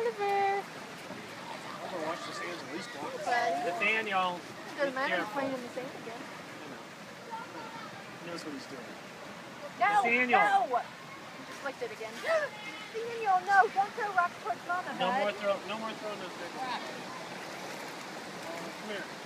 Oliver. I'm gonna watch the sands at least once. Buddy. Nathaniel. It doesn't matter, he's playing in the sand again. He knows what he's doing. No! Nathaniel. No! Just licked it again. Nathaniel, no! Don't throw rocks towards Mama, No bud. more throwing those big ones. Come here.